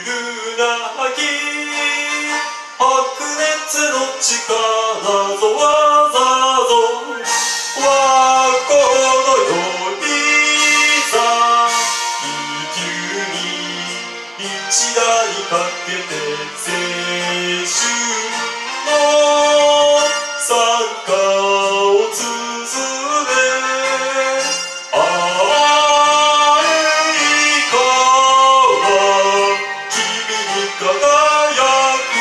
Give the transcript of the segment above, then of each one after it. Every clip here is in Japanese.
るなぎ白熱の力ぞわざぞ和光のよりさ地球に一台かけて青春の参加を綴れ愛は君に輝く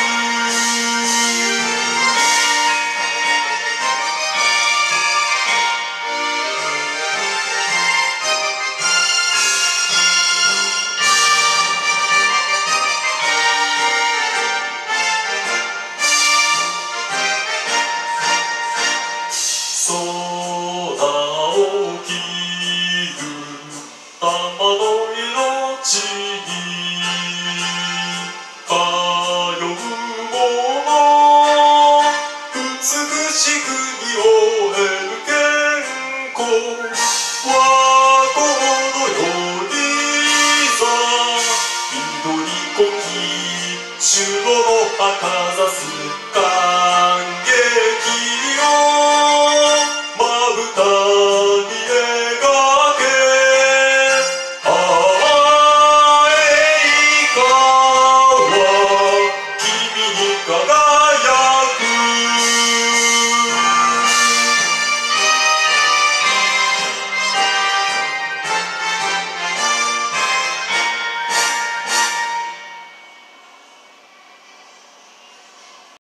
空を切る玉の命に通う者美しくに終える健康和光のよりさ緑こき守護の赤ざす